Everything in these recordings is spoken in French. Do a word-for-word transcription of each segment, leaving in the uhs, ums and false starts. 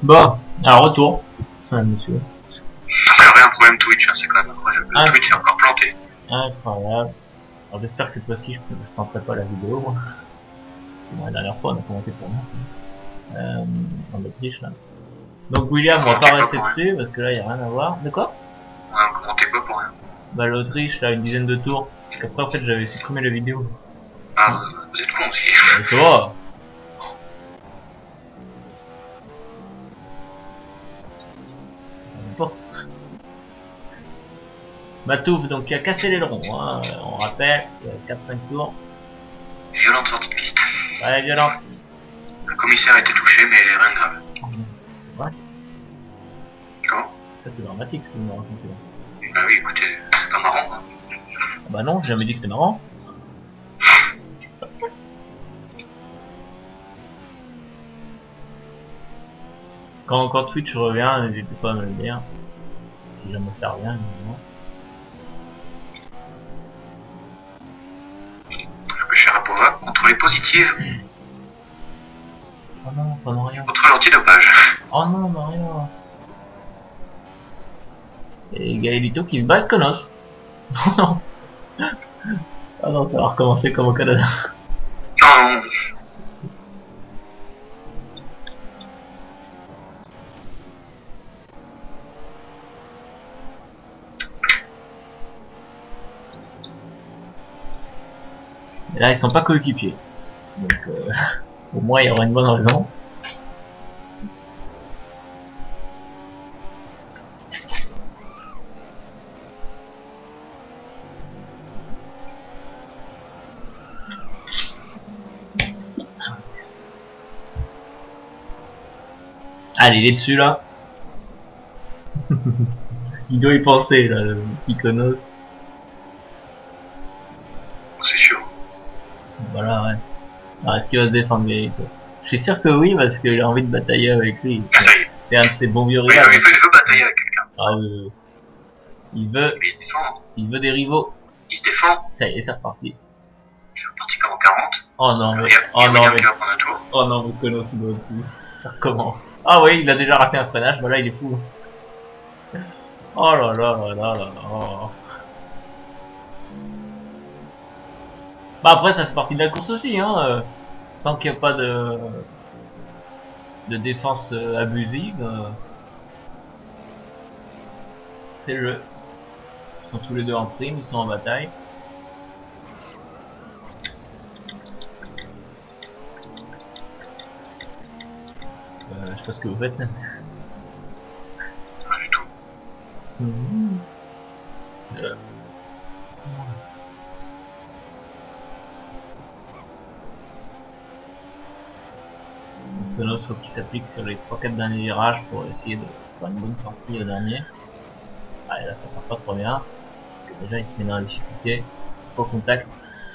Bon, alors retour. Ça, monsieur. Encore un problème Twitch, hein, c'est quand même incroyable. Ah. Twitch est encore planté. Incroyable. Alors j'espère que cette fois-ci je ne planterai pas la vidéo. Moi. Parce que moi, la dernière fois on a commenté pour moi. Euh, en Autriche là. Donc William, on va pas rester dessus parce que là il n'y a rien à voir. De quoi? Ouais, on commentait pas pour rien. Bah l'Autriche là, une dizaine de tours. Parce qu'après en fait j'avais supprimé la vidéo. Ah, ouais. Vous êtes con aussi. Ouais, ça va. Bon. Matouf donc qui a cassé l'aileron, hein. On rappelle, quatre cinq tours. Violente sortie de piste. Ouais, violente. Le commissaire a été touché, mais rien de grave. Ouais. Comment? Ça c'est dramatique ce que vous me racontez là. Bah oui, écoutez, c'est pas marrant. Hein. Ah bah non, j'ai jamais dit que c'était marrant. Quand, quand Twitch revient, n'hésitez pas à me le dire. Si jamais ça revient, évidemment. Le Sharapova, contrôlée positive. Oh non, pas Mario. Contre l'antidopage. Oh non, Mario. Et Gaelito qui se bat avec Konos. Oh non. Ah non, ça va recommencer comme au Canada. Non. Et là, ils sont pas coéquipiers. Donc, euh, au moins, il y aura une bonne raison. Allez, il est dessus là. Il doit y penser là, le petit Konos. C'est sûr. Voilà, ouais. Alors, est-ce qu'il va se défendre, Gaelito? Je suis sûr que oui, parce qu'il a envie de batailler avec lui. Ah, ça y est. C'est un de ses bons vieux Oui, rivaux. il veut, il veut batailler avec quelqu'un. Ah oui, oui. Il veut, Mais il se défend. il veut des rivaux. Il se défend. Ça y est, c'est reparti. C'est reparti comme en quarante. Oh non, mais, Il y a, oh il y a non, William mais, qui va prendre un tour. oh non, mais Konos, il doit plus. Ça recommence. Ah oui, il a déjà raté un freinage, bah là, il est fou. Oh là là là là là là. Bah après, ça fait partie de la course aussi, hein. euh, Tant qu'il n'y a pas de, de défense euh, abusive, euh, c'est le jeu. Ils sont tous les deux en prime, ils sont en bataille. Euh, je sais pas ce que vous faites. Rien du tout. Mmh. Euh. Konos, faut qu'il s'applique sur les trois quatre derniers virages pour essayer de faire une bonne sortie au dernier. Ah, et là ça part pas trop bien. Parce que déjà il se met dans la difficulté. Au contact.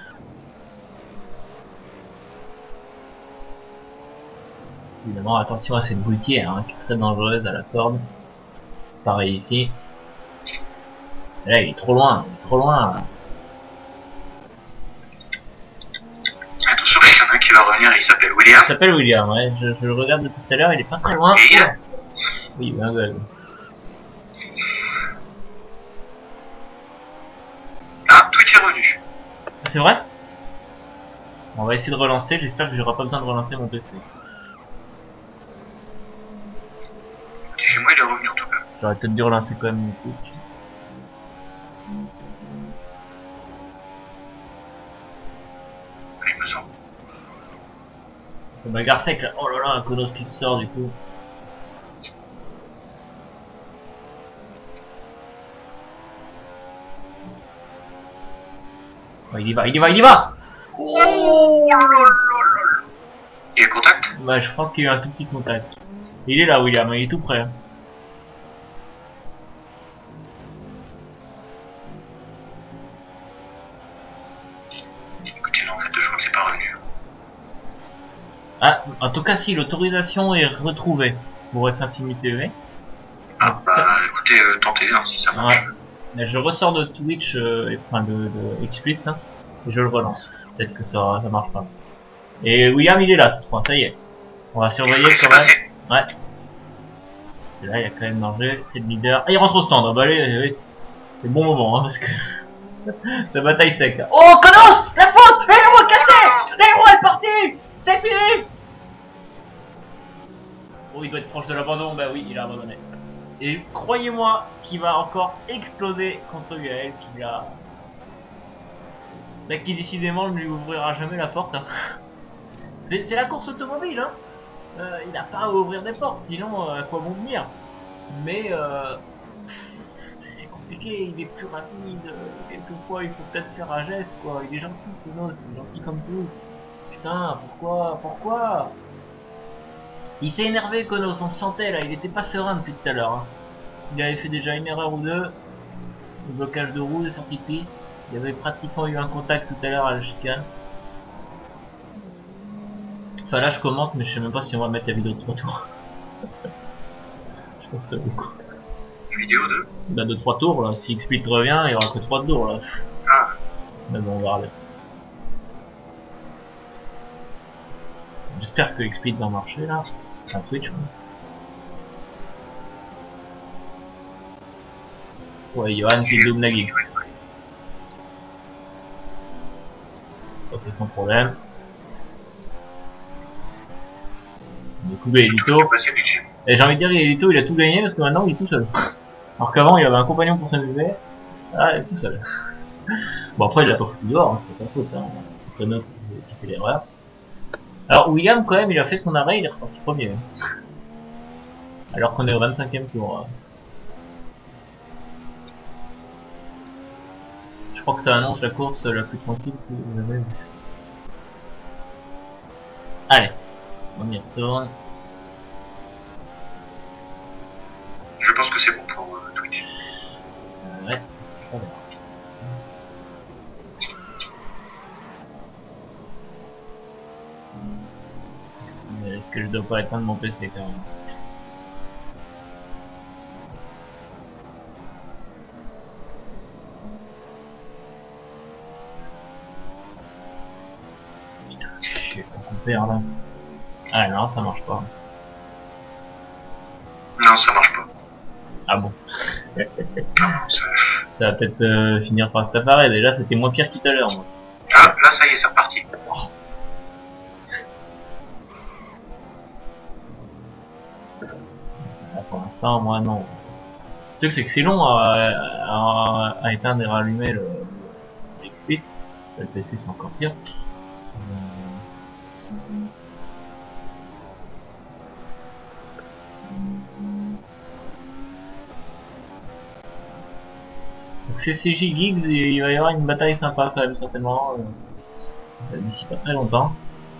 Évidemment, attention à cette gouttière hein, qui est très dangereuse à la corde. Pareil ici. Et là il est trop loin, il est trop loin. Attention, il y en a un qui va revenir, il s'appelle William. Il s'appelle William, ouais. Je, je le regarde depuis tout à l'heure, il est pas très loin. Et il a... Oui, ben ouais. Ah, Twitch est revenu. C'est vrai? On va essayer de relancer, j'espère que j'aurai pas besoin de relancer mon P C. Chez moi, il est revenu en tout cas. J'aurais peut-être dû relancer quand même mon Twitch. Il me semble. Ça bagarre sec là. Oh là là, un Konos qui sort du coup. Oh, il y va, il y va, il y va! Oh là là là là. Il y a contact? Bah, je pense qu'il y a eu un tout petit contact. Il est là, William, il est tout prêt. Écoutez, non, en fait, je crois que c'est pas revenu. Ah, en tout cas, si l'autorisation est retrouvée pour être ainsi T V. Ah, bah, ça... écoutez, euh, tentez, hein, si ça marche. Ouais. Je ressors de Twitch, euh, enfin de, de XSplit, là, et je le relance. Peut-être que ça, ça marche pas. Et William, il est là cette fois, ça y est. On va surveiller quand même. Ouais. Et là, il y a quand même danger, c'est le leader. Ah, il rentre au stand, ah, bah allez, allez. C'est le bon moment, hein, parce que sa bataille sec. Là. Oh, Konos, la faute, l'aéro est cassé, l'aéro est parti, c'est fini. Oh, il doit être proche de l'abandon, bah oui, il a abandonné. Et croyez-moi qu'il va encore exploser contre Gaël, qui a... Bah, qui décidément ne lui ouvrira jamais la porte. Hein. C'est la course automobile, hein. Euh, il n'a pas à ouvrir des portes, sinon euh, à quoi bon venir. Mais euh, c'est compliqué, il est plus rapide. Quelquefois, il faut peut-être faire un geste, quoi. Il est gentil, Konos, il est gentil comme tout. Putain, pourquoi, pourquoi? Il s'est énervé, Konos, on se sentait là, il était pas serein depuis tout à l'heure. Hein. Il avait fait déjà une erreur ou deux. Le blocage de roue, de sortie de piste. Il y avait pratiquement eu un contact tout à l'heure à la chicane. Enfin là je commente mais je sais même pas si on va mettre la vidéo de trois tours. Je pense que ça vaut le coup. Une vidéo de Bah de trois tours là, si X-Split revient il y aura que trois tours là. Ah. Mais bon on verra bien. J'espère que X-Split va marcher là. C'est un Twitch quoi. Ouais Johan qui double Nagui. C'est passé sans problème. Du coup bah Elito. Et j'ai envie de dire Elito il a tout gagné parce que maintenant il est tout seul. Alors qu'avant il avait un compagnon pour s'amuser. Ah il est tout seul. Bon après il l'a pas foutu dehors, hein, c'est pas sa faute. Hein. C'est Konos qui, qui fait l'erreur. Alors William quand même il a fait son arrêt, il est ressorti premier. Alors qu'on est au vingt-cinquième tour. Je crois que ça annonce la course la plus tranquille que vous avez vue. Allez, on y retourne. Je pense que c'est bon pour euh, Twitch. Euh, ouais, c'est trop bien. Est-ce que je dois pas éteindre mon P C quand même? Putain, je sais pas qu'on perd là. Ah non, ça marche pas. Non, ça marche pas. Ah bon. Non, ça... Ça va peut-être euh, finir par se préparer. Déjà, c'était moins pire que tout à l'heure, moi. Ah, là, ça y est, c'est reparti. Oh. Là, pour l'instant, moi, non. Le truc, c'est que c'est long à, à, à éteindre et rallumer le, le X-Split. Le P C, c'est encore pire. Donc C C J Gigs, il va y avoir une bataille sympa quand même certainement euh, d'ici pas très longtemps.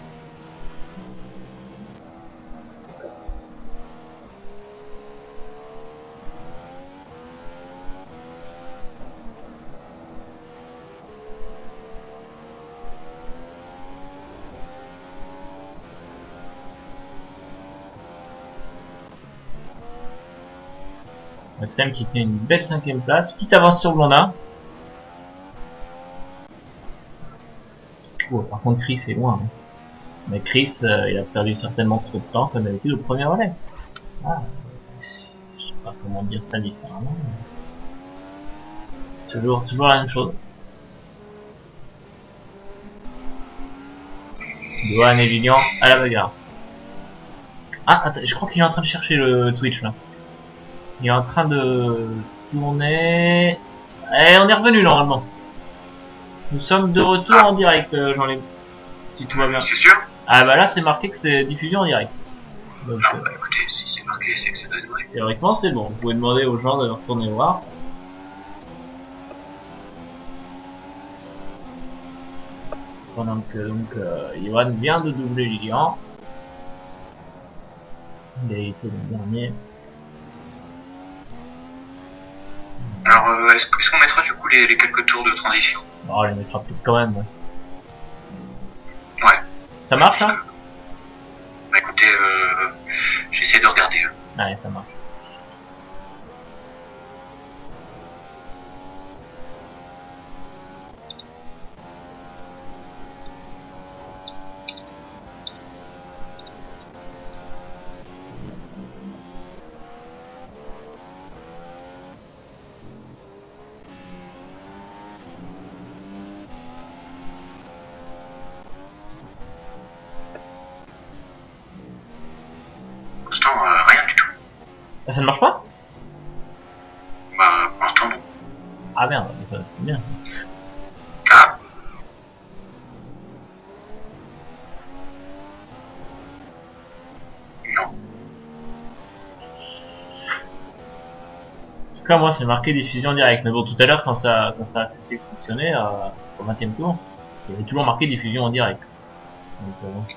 Maxime qui fait une belle cinquième place, petite avance sur Blondin. Oh, par contre Chris est loin. Hein. Mais Chris, euh, il a perdu certainement trop de temps comme d'habitude au premier relais. Ah, je sais pas comment dire ça différemment. Mais... Toujours, toujours la même chose. Dohan et Lilian à la bagarre. Ah, attends, je crois qu'il est en train de chercher le Twitch là. Il est en train de tourner. Et on est revenu normalement. Nous sommes de retour en direct, euh, Jean-Léo. Si tout va bien. C'est sûr? Ah bah là c'est marqué que c'est diffusion en direct. Donc, non, euh, bah écoutez, si c'est marqué, c'est que ça doit être vrai. théoriquement c'est bon. Vous pouvez demander aux gens de retourner voir. Pendant que donc euh, Ivan vient de doubler Lilian. Il a été le dernier. Alors, euh, est-ce est qu'on mettra du coup les, les quelques tours de transition? Bon, on les mettra peut-être quand même. Ouais. Ouais. Ça marche hein? Bah écoutez, euh, j'essaie de regarder. Allez, ça marche. l'instant, euh, rien du tout. Ah, ça ne marche pas? Bah, pour l'instant, non. Ah merde, ça c'est bien. Ah. Non. En tout cas, moi c'est marqué diffusion directe. Mais bon, tout à l'heure, quand ça, quand ça a cessé de fonctionner, euh, au vingtième tour, il y avait toujours marqué diffusion en direct. Donc, euh,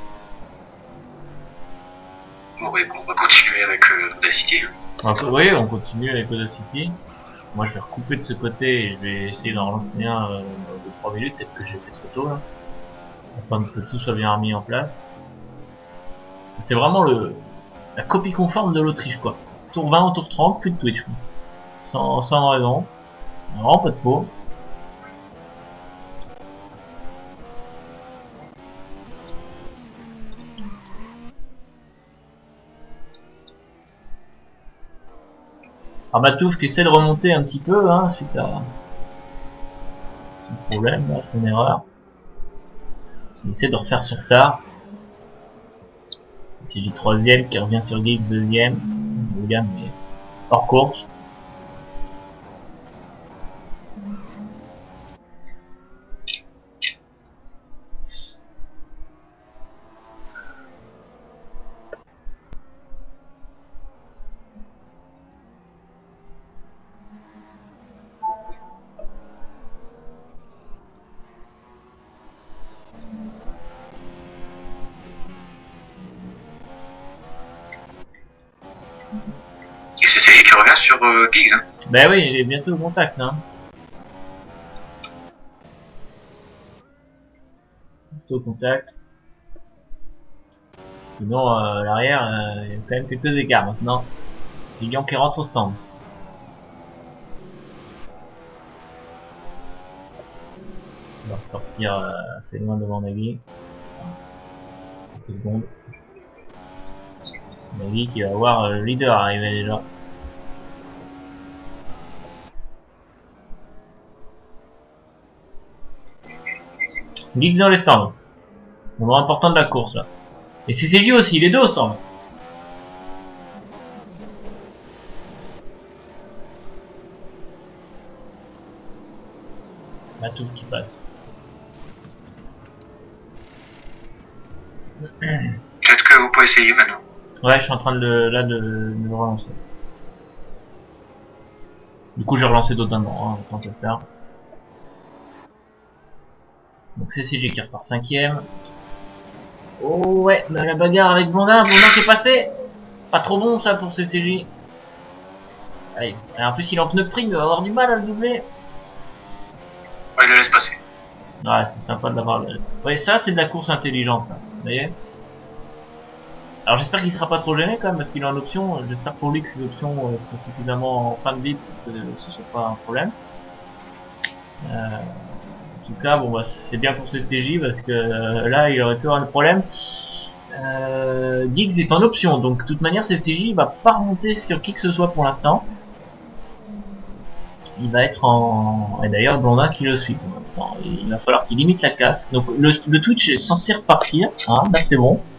Bon, ouais, on va continuer avec euh, Audacity. donc, oui, on continue avec Audacity. Moi, je vais recouper de ce côté et je vais essayer d'en relancer un euh, de trois minutes. Peut-être que j'ai fait trop tôt là. Attendre que tout soit bien remis en place. C'est vraiment le la copie conforme de l'Autriche, quoi. Tour vingt au tour trente, plus de Twitch, quoi. Sans, sans raison. Vraiment pas de peau. Ah, Matouf qui essaie de remonter un petit peu, hein, suite à ce problème, là, c'est une erreur. Il essaie de refaire son retard. C'est le troisième qui revient sur Geeks deuxième. William est hors course. Et c'est celui qui revient sur euh, Gigs. Hein. Ben oui, il est bientôt au contact, hein. Bientôt au contact. Sinon, euh, l'arrière, euh, il y a quand même quelques écarts maintenant. Lilian qui rentre au stand. Il va sortir euh, assez loin devant Nagui. Quelques secondes. Nagui qui va voir le leader arriver déjà. Geeks dans les stands. Moment important de la course là. Et C C J aussi, les deux au stand. Matouf qui passe. Peut-être que vous pouvez essayer maintenant. Ouais, je suis en train de le, là de, de le relancer. Du coup, j'ai relancé d'autres hein, tant que faire. Donc C C J qui repart cinquième. Oh ouais, la bagarre avec Blondin, Blondin qui est passé. Pas trop bon ça pour C C J. Allez, en plus il est en pneu prime, il va avoir du mal à le doubler. Ouais, il le laisse passer. Ouais, c'est sympa de l'avoir. Ouais, ça c'est de la course intelligente, ça. Vous voyez. Alors j'espère qu'il sera pas trop gêné quand même parce qu'il est en option. J'espère pour lui que ses options euh, sont suffisamment en fin de vie pour que ce soit pas un problème. Euh, en tout cas, bon bah c'est bien pour C C J parce que euh, là il aurait pu avoir un problème. Euh, Geeks est en option, donc de toute manière C C J va pas remonter sur qui que ce soit pour l'instant. Il va être en... Et d'ailleurs Blondin qui le suit pour l'instant. Il va falloir qu'il limite la casse. Donc le, le Twitch est censé repartir, hein, là c'est bon.